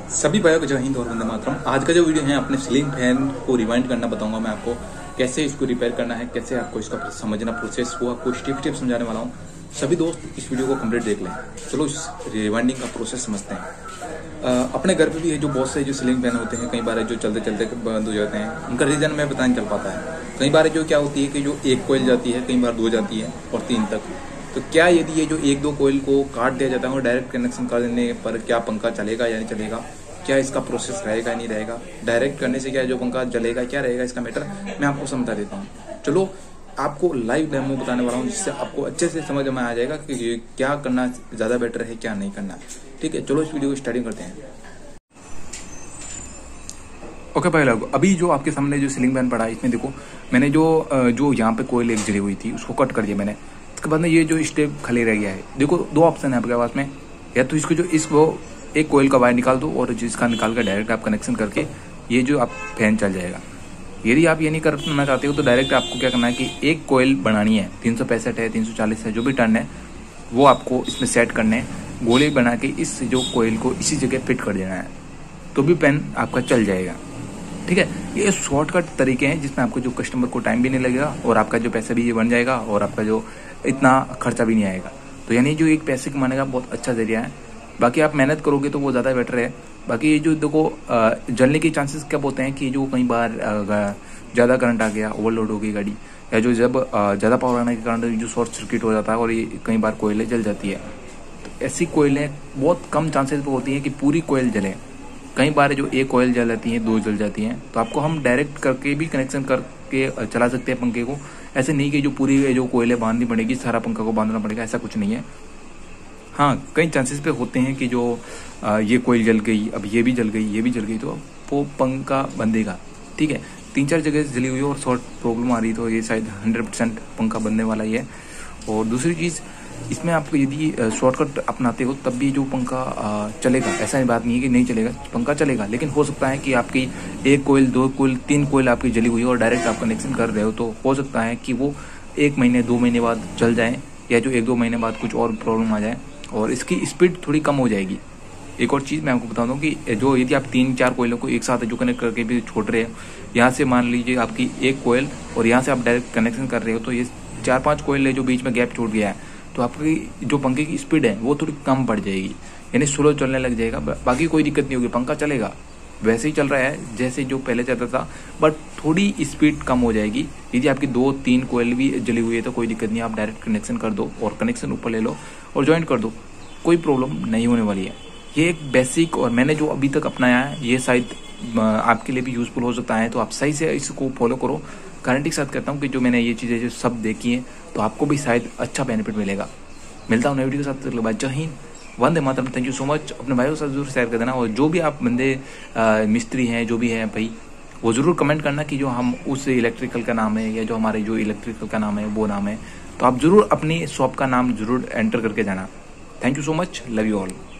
सभी भाइयों को जय हिंद और वंदे मातरम। आज का जो वीडियो है अपने सीलिंग फैन को रिवाइंड करना बताऊंगा मैं आपको, कैसे इसको रिपेयर करना है, कैसे आपको इसका समझना प्रोसेस, वो आपको स्टेप समझाने वाला हूँ। सभी दोस्त इस वीडियो को कंप्लीट देख लें। चलो इस रिवाइंडिंग का प्रोसेस समझते हैं। अपने घर पे भी है जो बहुत से जो सीलिंग फैन होते हैं, कई बार जो चलते चलते बंद हो जाते हैं, उनका रीजन मैं पता नहीं चल पाता है। कई बार जो क्या होती है कि जो एक कोयल जाती है, कई बार दो जाती है और तीन तक। तो क्या यदि ये जो एक दो कोयल को काट दिया जाता है और डायरेक्ट कनेक्शन कर देने पर क्या पंखा चलेगा या नहीं चलेगा, क्या इसका प्रोसेस रहेगा नहीं रहेगा, डायरेक्ट करने से क्या जो पंखा जलेगा क्या रहेगा, इसका मैटर मैं आपको समझा देता हूँ। चलो आपको लाइव डेमो बताने वाला हूँ, जिससे आपको अच्छे से समझ में आ जाएगा कि क्या करना ज़्यादा बेटर है, क्या नहीं करना। ठीक है, चलो इस वीडियो को स्टार्टिंग करते हैं। ओके भाई लोग, अभी जो आपके सामने जो सीलिंग फैन पड़ा है, इसमें देखो मैंने जो यहाँ पे कोयल एक जली हुई थी उसको कट कर दिया मैंने। इसके बाद में ये जो स्टेप खाली रह गया है, देखो दो ऑप्शन है आपके पास में, या तो इसको जो इसको एक कोयल का वायर निकाल दो और जिसका निकाल कर डायरेक्ट आप कनेक्शन करके ये जो आप फैन चल जाएगा। यदि आप ये नहीं करना चाहते हो तो डायरेक्ट आपको क्या करना है कि एक कोयल बनानी है, 365 है 340 है, जो भी टर्न है वो आपको इसमें सेट करने हैं। गोले बना के इस जो कोयल को इसी जगह फिट कर देना है, तो भी पेन आपका चल जाएगा। ठीक है, ये शॉर्टकट तरीके हैं जिसमें आपको जो कस्टमर को टाइम भी नहीं लगेगा और आपका जो पैसा भी ये बन जाएगा और आपका जो इतना खर्चा भी नहीं आएगा। तो यानी जो एक पैसे कमाने का बहुत अच्छा जरिया है। बाकी आप मेहनत करोगे तो वो ज़्यादा बेटर है। बाकी ये जो देखो जलने के चांसेस कब होते हैं कि जो कई बार ज़्यादा करंट आ गया, ओवरलोड हो गई गाड़ी, या जो जब ज़्यादा पावर आने के कारण जो शॉर्ट सर्किट हो जाता है और ये कई बार कोयलें जल जाती है। तो ऐसी कोयलें बहुत कम चांसेस पे होती हैं कि पूरी कोयल जले। कई बार जो एक कोयल जल जाती है, दो जल जाती हैं, तो आपको हम डायरेक्ट करके भी कनेक्शन करके चला सकते हैं पंखे को। ऐसे नहीं कि जो पूरी जो कोयलें बांधनी पड़ेगी, सारा पंखा को बांधना पड़ेगा, ऐसा कुछ नहीं है। हाँ, कई चांसेस पे होते हैं कि जो ये कोयल जल गई, अब ये भी जल गई, ये भी जल गई, तो वो पंखा बंधेगा। ठीक है, 3-4 जगह जली हुई है और शॉर्ट प्रॉब्लम आ रही, तो ये शायद 100% पंखा बनने वाला ही है। और दूसरी चीज़, इसमें आपको यदि शॉर्टकट अपनाते हो तब भी जो पंखा चलेगा, ऐसा बात नहीं है कि नहीं चलेगा, पंखा चलेगा। लेकिन हो सकता है कि आपकी एक कोयल, दो कोयल, 3 कोयल आपकी जली हुई है और डायरेक्ट आप कनेक्शन कर रहे हो, तो हो सकता है कि वो 1 महीने 2 महीने बाद जल जाए, या जो 1-2 महीने बाद कुछ और प्रॉब्लम आ जाए और इसकी स्पीड थोड़ी कम हो जाएगी। एक और चीज़ मैं आपको बता दूं कि जो यदि आप 3-4 कोयलों को एक साथ जो कनेक्ट करके भी छोड़ रहे हो, यहाँ से मान लीजिए आपकी एक कोयल और यहाँ से आप डायरेक्ट कनेक्शन कर रहे हो, तो ये 4-5 कोयल है जो बीच में गैप छूट गया है, तो आपकी जो पंखे की स्पीड है वो थोड़ी कम पड़ जाएगी, यानी स्लो चलने लग जाएगा। बाकी कोई दिक्कत नहीं होगी, पंखा चलेगा, वैसे ही चल रहा है जैसे जो पहले चलता था, बट थोड़ी स्पीड कम हो जाएगी। यदि आपकी 2-3 कोयल भी जली हुई है तो कोई दिक्कत नहीं, आप डायरेक्ट कनेक्शन कर दो और कनेक्शन ऊपर ले लो और ज्वाइन कर दो, कोई प्रॉब्लम नहीं होने वाली है। ये एक बेसिक, और मैंने जो अभी तक अपनाया है ये शायद आपके लिए भी यूजफुल हो सकता है, तो आप सही से इसको फॉलो करो। गारंटी के साथ कहता हूँ कि जो मैंने ये चीज़ें जो सब देखी हैं, तो आपको भी शायद अच्छा बेनिफिट मिलेगा। मिलता हूँ नई वीडियो के साथ। जय हिंद, वंदे मातरम। Thank you so much. अपने भाइयों के साथ जरूर शेयर कर देना, और जो भी आप बंदे मिस्त्री हैं, जो भी हैं भाई, वो ज़रूर कमेंट करना कि जो हम उस इलेक्ट्रिकल का नाम है या जो हमारे जो इलेक्ट्रिकल का नाम है वो नाम है, तो आप ज़रूर अपनी शॉप का नाम ज़रूर एंटर करके जाना। Thank you so much, love you all.